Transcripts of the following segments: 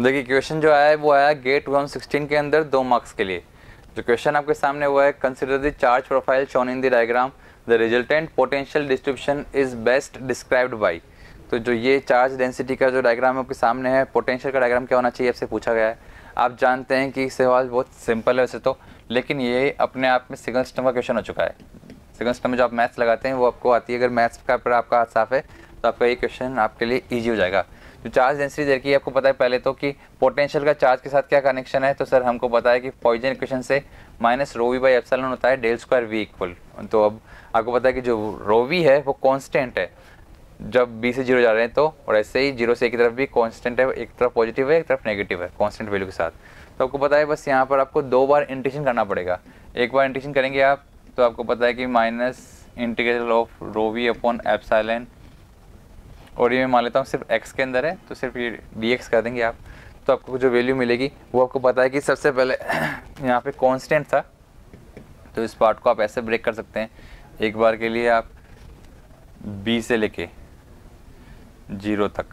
देखिए क्वेश्चन जो आया है वो आया गेट 2016 के अंदर 2 मार्क्स के लिए। जो क्वेश्चन आपके सामने हुआ है, consider the charge profile shown in the diagram, the resultant potential distribution is best described by. तो जो ये चार्ज डेंसिटी का जो डायग्राम आपके सामने है, पोटेंशियल का डायग्राम क्या होना चाहिए आपसे पूछा गया है। आप जानते हैं कि सवाल बहुत सिंपल है वैसे तो, लेकिन ये अपने आप में सिग्नल सिस्टम का क्वेश्चन हो चुका है। सिग्नल सिस्टम में जो आप मैथ्स लगाते हैं वो आपको आती है। अगर मैथ्स का पर आपका हाथ साफ है तो आपका ये क्वेश्चन आपके लिए ईजी हो जाएगा। जो चार्ज डेंसिटी दे रखी है आपको पता है पहले तो कि पोटेंशियल का चार्ज के साथ क्या कनेक्शन है। तो सर हमको पता है कि पॉइसन इक्वेशन से minus rho V by epsilon होता है डेल स्क्वायर वी इक्वल। तो अब आपको पता है कि जो रो वी है वो कांस्टेंट है जब बी से 0 जा रहे हैं तो, और ऐसे ही 0 से a की तरफ भी कांस्टेंट है, एक तरफ पॉजिटिव है एक तरफ नेगेटिव है कांस्टेंट वैल्यू के साथ। तो आपको पता है बस यहाँ पर आपको 2 बार इंटीग्रेशन करना पड़ेगा। एक बार इंटीग्रेशन करेंगे आप तो आपको पता है कि minus integral of rho V upon epsilon, और ये मैं मान लेता हूँ सिर्फ x के अंदर है तो सिर्फ ये dx कर देंगे आप। तो आपको जो वैल्यू मिलेगी वो आपको पता है कि सबसे पहले यहाँ पे कांस्टेंट था, तो इस पार्ट को आप ऐसे ब्रेक कर सकते हैं। एक बार के लिए आप b से लेके 0 तक,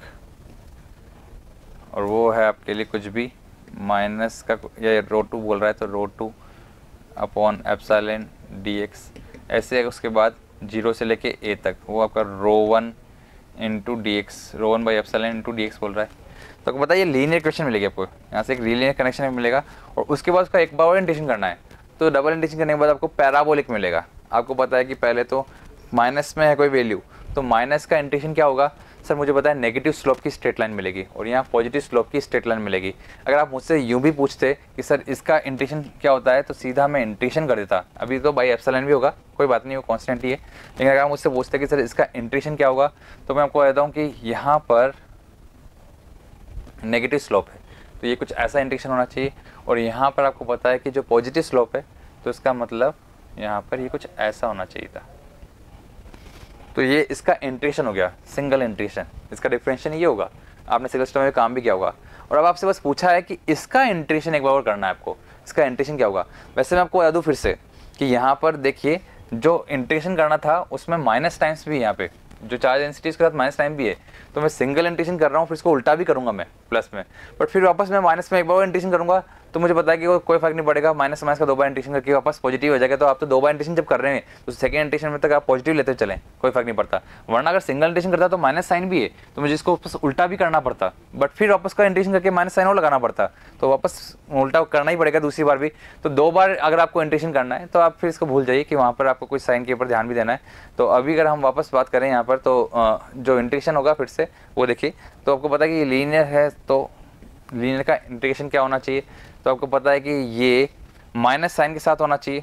और वो है आपके लिए कुछ भी माइनस का, या रो 2 बोल रहा है तो रो 2 अपॉन एप्सिलॉन dx ऐसे। उसके बाद 0 से लेके a तक वो आपका rho 1 into D X, rho 1 by epsilon into D X बोल रहा है। तो आपको बताइए लीनियर क्वेश्चन मिलेगी आपको, यहाँ से एक लीनियर कनेक्शन मिलेगा, और उसके बाद उसका एक बार और इंटीग्रेशन करना है। तो डबल इंटीग्रेशन करने के बाद आपको पैराबोलिक मिलेगा। आपको पता है कि पहले तो माइनस में है कोई वैल्यू, तो माइनस का इंटीग्रेशन क्या होगा सर, मुझे पता है नेगेटिव स्लोप की स्ट्रेट लाइन मिलेगी, और यहाँ पॉजिटिव स्लोप की स्ट्रेट लाइन मिलेगी। अगर आप मुझसे यूँ भी पूछते कि सर इसका इंटीग्रेशन क्या होता है, तो सीधा मैं इंटीग्रेशन कर देता। अभी तो बाई एप्सिलॉन भी होगा, कोई बात नहीं, वो कांस्टेंट ही है। लेकिन अगर आप मुझसे पूछते कि सर इसका इंटीग्रेशन क्या होगा, तो मैं आपको कहता हूँ कि यहाँ पर नेगेटिव स्लोप है तो ये कुछ ऐसा इंटीग्रेशन होना चाहिए, और यहाँ पर आपको पता है कि जो पॉजिटिव स्लोप है तो इसका मतलब यहाँ पर ये कुछ ऐसा होना चाहिए था। तो ये इसका इंटीग्रेशन हो गया, सिंगल इंटीग्रेशन। इसका डिफरेंशिएशन ये होगा। आपने सिंगल सिस्टम में काम भी किया होगा, और अब आपसे बस पूछा है कि इसका इंटीग्रेशन एक बार और करना है आपको। इसका इंटीग्रेशन क्या होगा, वैसे मैं आपको बता दूँ फिर से कि यहाँ पर देखिए जो इंटीग्रेशन करना था उसमें माइनस टाइम्स भी है, यहाँ पे जो चार्ज डेंसिटी के साथ माइनस टाइम भी है। तो मैं सिंगल इंटीग्रेशन कर रहा हूँ, फिर इसको उल्टा भी करूँगा मैं प्लस में, बट फिर वापस मैं माइनस में एक बार इंटीग्रेशन करूँगा तो मुझे पता है कि वो कोई फर्क नहीं पड़ेगा। माइनस माइनस का 2 बार इंटीग्रेशन करके वापस पॉजिटिव हो जाएगा। तो आप तो 2 बार इंटीग्रेशन जब कर रहे हैं तो सेकंड इंटीग्रेशन में तक आप पॉजिटिव लेते चलें, कोई फर्क नहीं पड़ता। वरना अगर सिंगल इंटीग्रेशन करता तो माइनस साइन भी है तो मुझे इसको वापस उल्टा भी करना पड़ता, बट फिर वापस का इंटीग्रेशन करके माइनस साइन और लगाना पड़ता, तो वापस उल्टा करना ही पड़ेगा दूसरी बार भी। तो 2 बार अगर आपको इंटीग्रेशन करना है तो आप फिर इसको भूल जाइए कि वहाँ पर आपको कुछ साइन के ऊपर ध्यान भी देना है। तो अभी अगर हम वापस बात करें यहाँ पर, तो जो इंटीग्रेशन होगा फिर से वो देखिए। तो आपको पता है कि ये लीनियर है, तो लीनियर का इंटीग्रेशन क्या होना चाहिए, तो आपको पता है कि ये माइनस साइन के साथ होना चाहिए।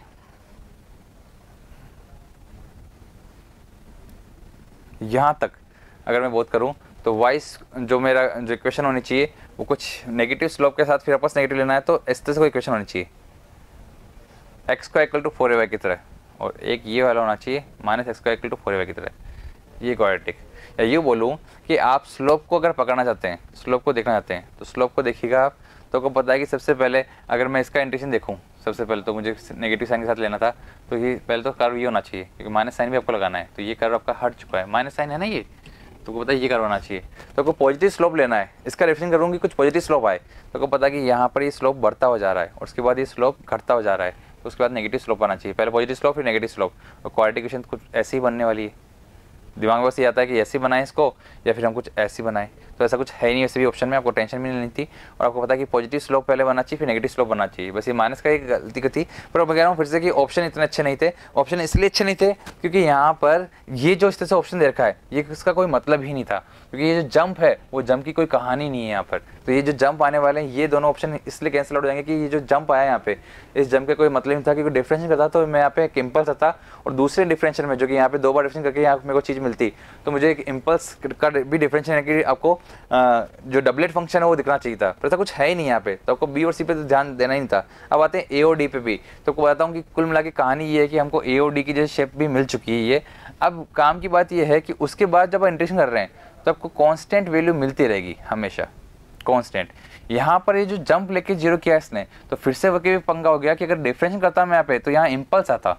यहां तक अगर मैं बात करूं तो वाइस जो मेरा जो इक्वेशन होनी चाहिए वो कुछ नेगेटिव स्लोप के साथ फिर वापस नेगेटिव लेना है, तो इस तरह से कोई इक्वेशन होनी चाहिए x को इक्वल टू 4ay की तरह, और एक ये वाला होना चाहिए माइनस x को इक्वल टू 4ay की तरह, ये क्वाड्रेटिक। या यूँ बोलूँ कि आप स्लोप को अगर पकड़ना चाहते हैं, स्लोप को देखना चाहते हैं, तो स्लोप को देखिएगा आप, तो आपको पता है कि सबसे पहले अगर मैं इसका इंटीग्रेशन देखूँ, सबसे पहले तो मुझे नेगेटिव साइन के साथ लेना था, तो ये पहले तो कर्व ये होना चाहिए, क्योंकि माइनस साइन भी आपको लगाना है। तो ये कर्व आपका हट चुका है, माइनस साइन है ना ये, तो आपको पता है ये कर्व होना चाहिए। तो आपको पॉजिटिव स्लोप लेना है, इसका रिफ्लेक्शन करूँगी कुछ पॉजिटिव स्लोप आए, तो आपको पता है कि यहाँ पर ये स्लोप बढ़ता हो जा रहा है और उसके बाद ये स्लोप घटता हो जा रहा है, तो उसके बाद नेगेटिव स्लोप आना चाहिए। पहले पॉजिटिव स्लोप फिर नेगेटिव स्लोप, और क्वाड्रेटिक इक्वेशन कुछ ऐसी ही बनने वाली है। दिमाग में बस ये आता है कि ऐसे बनाएं इसको या फिर हम कुछ ऐसी बनाएं, तो ऐसा कुछ है नहीं वैसे भी ऑप्शन में, आपको टेंशन भी नहीं लेनी थी। और आपको पता है कि पॉजिटिव स्लोप पहले बनना चाहिए फिर नेगेटिव स्लोप बनना चाहिए, बस ये माइनस का एक गलती थी। पर मैं कह रहा हूँ फिर से कि ऑप्शन इतने अच्छे नहीं थे। ऑप्शन इसलिए अच्छे नहीं थे क्योंकि यहाँ पर ये जो इस तरह से ऑप्शन दे रखा है ये इसका कोई मतलब ही नहीं था, क्योंकि ये जो जंप है वो जंप की कोई कहानी नहीं है यहाँ पर। तो ये जो जंप आने वाले हैं ये दोनों ऑप्शन इसलिए कैंसिल आउट हो जाएंगे कि ये जो जंप आया यहाँ पे, इस जंप का कोई मतलब नहीं था। क्योंकि डिफरेंशिएशन करता तो मैं यहाँ पे एक इम्पल्स आता, और दूसरे डिफरेंशियल में जो कि यहाँ पे 2 बार डिफरेंशिएशन करके यहाँ मेरे को चीज़ मिलती, तो मुझे एक इम्पल्स का भी डिफरेंशिएशन है कि आपको जो डबलेट फंक्शन है वो दिखना चाहिए था, पर ऐसा कुछ है ही नहीं यहाँ पे। तो आपको बी और सी पे तो ध्यान देना ही नहीं था। अब आते हैं ए और डी पे भी, तो आपको बताता हूँ कि कुल मिला के कहानी ये है कि हमको ए और डी की जैसे शेप भी मिल चुकी है ये। अब काम की बात ये है कि उसके बाद जब आप इंटीग्रेशन कर रहे हैं तो आपको कांस्टेंट वैल्यू मिलती रहेगी हमेशा, कांस्टेंट। यहाँ पर ये जो जंप लेके 0 किया इसने, तो फिर से वही पंगा हो गया कि अगर डिफरेंशिएशन करता मैं यहाँ पे तो यहाँ इम्पल्स आता,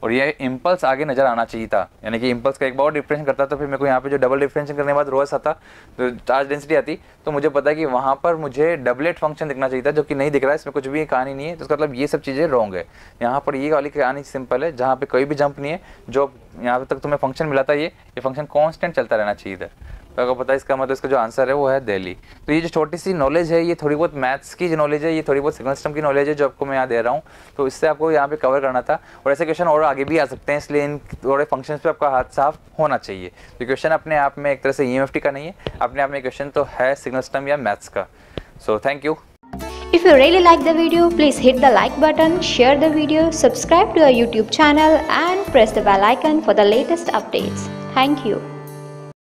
और ये इम्पल्स आगे नजर आना चाहिए था, यानी कि इम्पल्स का एक बार डिफरेंशिएशन करता तो फिर मेरे को यहाँ पे जो डबल डिफरेंशिएशन करने के बाद रोस आता तो चार्ज डेंसिटी आती, तो मुझे पता है कि वहाँ पर मुझे डबलेट फंक्शन दिखना चाहिए था, जो कि नहीं दिख रहा है, इसमें कुछ भी कहानी नहीं है। तो इसका मतलब ये सब चीज़ें रॉन्ग है। यहाँ पर ये वाली कहानी सिंपल है, जहाँ पे कोई भी जंप नहीं है, जो यहाँ तक तुम्हें फंक्शन मिला था ये फंक्शन कॉन्स्टेंट चलता रहना चाहिए इधर। तो अगर पता है इसका मतलब इसका जो आंसर है वो है दिल्ली। तो ये जो छोटी सी नॉलेज है, ये थोड़ी बहुत मैथ्स की जो नॉलेज है, ये थोड़ी बहुत सिग्नल सिस्टम की नॉलेज है जो आपको मैं यहाँ दे रहा हूँ, तो इससे आपको यहाँ पे कवर करना था। और ऐसे क्वेश्चन और आगे भी आ सकते हैं, इसलिए इन थोड़े फंक्शंस पे आपका हाथ साफ होना चाहिए। तो क्वेश्चन अपने आप में एक तरह से EMFT का नहीं है, अपने आप में क्वेश्चन तो है सिग्नल सिस्टम या मैथ्स का। So thank you. If you really like the video, please hit the like button, share the video, subscribe to our YouTube channel and press the bell icon for the latest updates. Thank you.